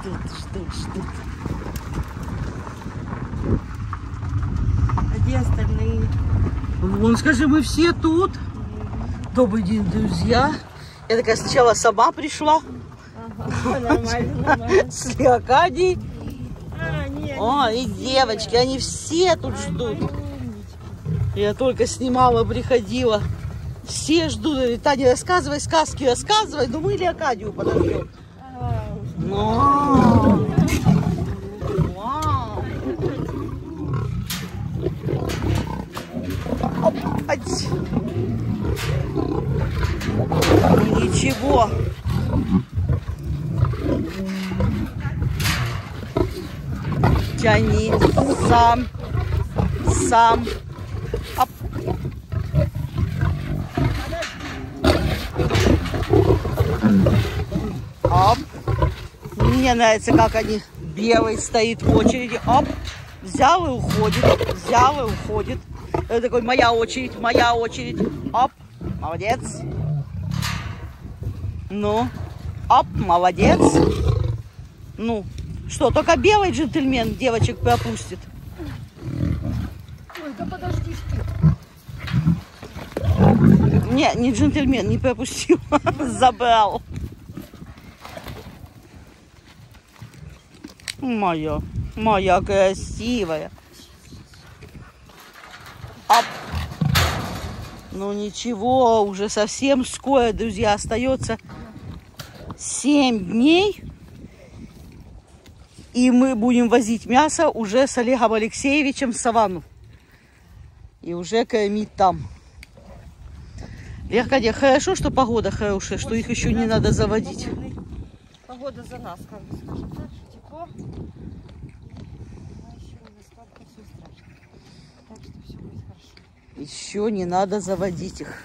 ждут. А где остальные? Вон, скажи, мы все тут. Добрый день, друзья. Я такая сначала сама пришла. Ага, нормально. С Леокадией. Нет, О, и девочки, они все тут ждут. Я только снимала, приходила. Все ждут. Говорит, Таня, рассказывай сказки, рассказывай. Ну мы Леокадию подождем. Вау. Оп, ать. Ничего. Тяни сам. Оп. Оп. Мне нравится, как они. Белый стоит в очереди. Оп. Взял и уходит. Это такой, моя очередь. Оп. Молодец. Ну. Оп. Молодец. Ну. Что, только белый джентльмен девочек пропустит? Ой, да подожди ты. Не джентльмен, не пропустил. Забрал. Моя красивая. Оп. Ну ничего, уже совсем скоро, друзья, остается 7 дней. И мы будем возить мясо уже с Олегом Алексеевичем в саванну. И уже кормить там. Леркадия, хорошо, что погода хорошая, что их еще не надо заводить. Погода за нас, как бы скажем так, что тепло. А еще не столько все страшно. Так что все будет хорошо. Еще не надо заводить их.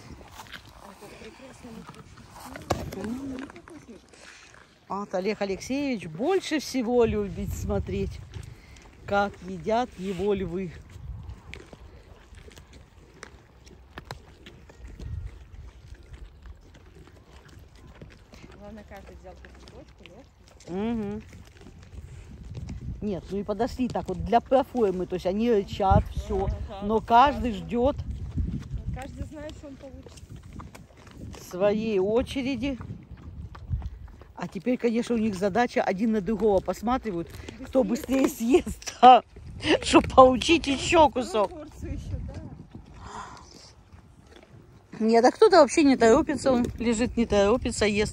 Вот Олег Алексеевич больше всего любит смотреть, как едят его львы. Главное, как ты взял кусочку, легкий. Угу. Нет, ну и подошли так вот для проформы, то есть они рычат, все, но каждый ждет Каждый знает, что он получит. своей очереди. А теперь, конечно, у них задача один на другого посматривают, кто быстрее съест, чтобы получить еще кусок. Нет, а кто-то вообще не торопится, он лежит, не торопится, ест.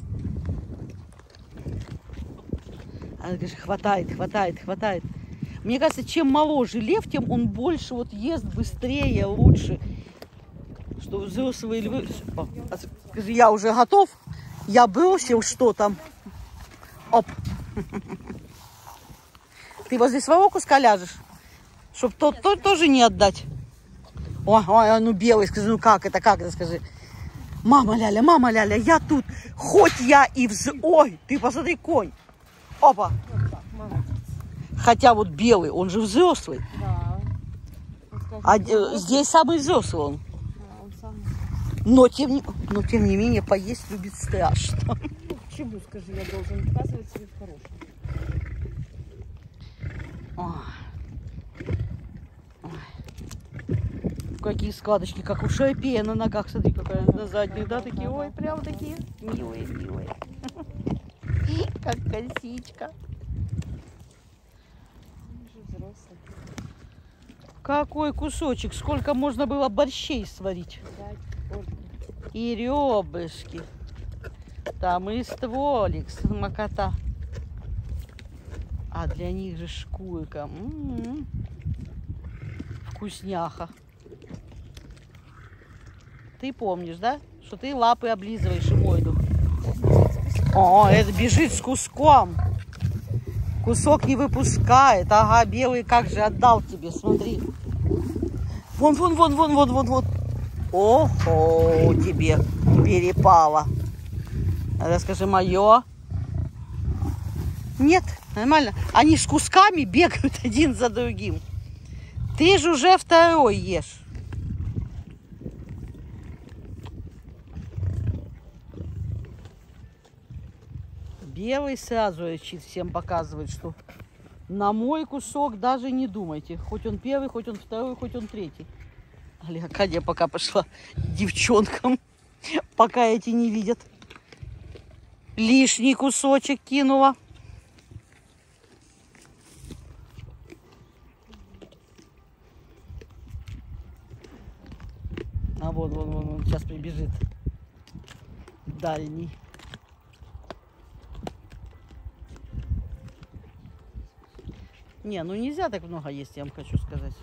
Она говорит, хватает. Мне кажется, чем моложе лев, тем он больше вот ест, быстрее, лучше. Что взрослые львы... Скажи, я уже готов, я бросил, что там. Оп. Ты возле своего куска ляжешь, чтобы тот тоже не отдать. Ой, ну белый, скажи, ну как это, скажи. Мама Ляля, я тут, хоть я и Ой, ты посмотри, конь. Опа. Хотя вот белый, он же взрослый. Да. А здесь самый взрослый он. Да, он самый. Но тем не менее поесть любит страшно. Ну, почему, скажи, я должен показывать себе в хорошем? Какие складочки, как у шарпея на ногах, смотри, какая на задних, да, такие, ой, прям такие милые. Как косичка. Какой кусочек, сколько можно было борщей сварить. И ребрышки. Там и стволик, смакота. А для них же шкурка. Вкусняха. Ты помнишь, да? Что ты лапы облизываешь и мойду. О, это бежит с куском. Кусок не выпускает. Ага, белый как же отдал тебе, смотри. Вон. Ого, тебе перепало. Расскажи, мое. Нет, нормально. Они с кусками бегают один за другим. Ты же уже второй ешь. Белый сразу рычит, всем показывает, что на мой кусок даже не думайте. Хоть он первый, хоть он второй, хоть он третий. Кадя пока пошла девчонкам, пока эти не видят. Лишний кусочек кинула. А вон, сейчас прибежит дальний. Не, ну нельзя так много есть, я вам хочу сказать.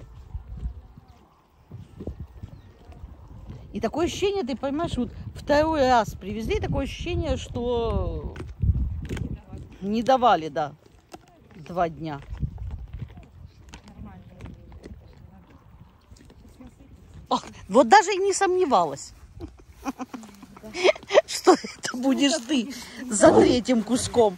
И такое ощущение, ты понимаешь, вот второй раз привезли, такое ощущение, что не давали, да, 2 дня. Ох, вот даже и не сомневалась, что это будешь ты за 3-м куском.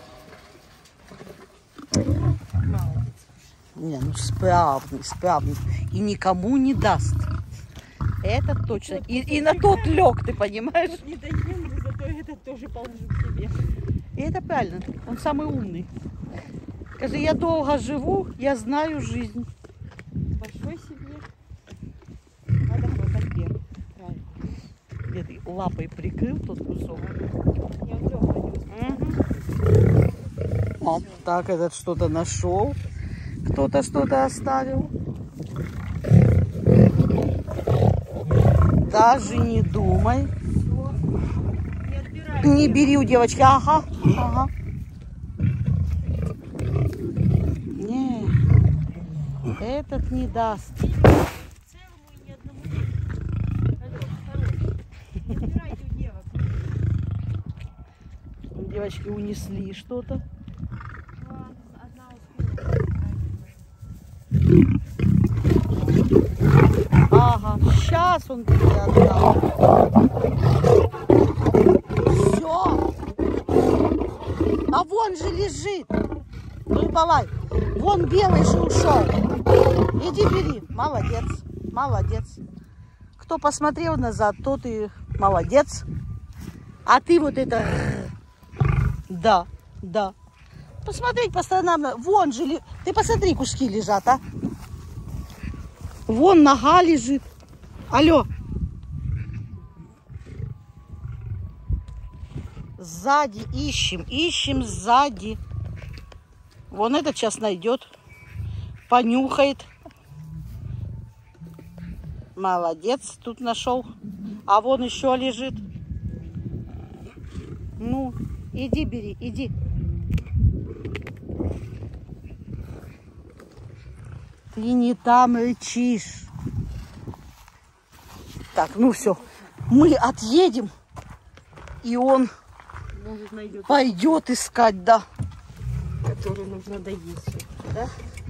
Не, ну справный. И никому не даст. Это точно. И на тот лег, ты понимаешь? Не доем, но зато этот тоже положу к себе. И это правильно. Он самый умный. Скажи, я долго живу, я знаю жизнь. Большой себе. Надо хватать первый. Правильно. Где ты лапой прикрыл тот кусок? Я легко О, так, этот что-то нашел. Кто-то что-то оставил. Даже не думай. Не бери у девочки. Ага. Не, этот не даст. Целому и ни одному нет. Алло, хороший. Не отбирайте у девок. Девочки унесли что-то. Одна успела. Ага, сейчас он тебе отдал. Все. А вон же лежит. Ну давай. Вон белый же ушел. Иди бери. Молодец. Кто посмотрел назад, тот и молодец. А ты вот это... Да. Посмотреть по сторонам. Вон же... Ты посмотри, куски лежат, а. Вон нога лежит. Алло. Сзади ищем сзади. Вон этот сейчас найдет. Понюхает. Молодец, тут нашел. А вон еще лежит. Ну, иди бери, иди. Ты не там рычишь. Так, ну все. Мы отъедем. И он Может, найдет, пойдет искать, да. который нужно доесть. Да?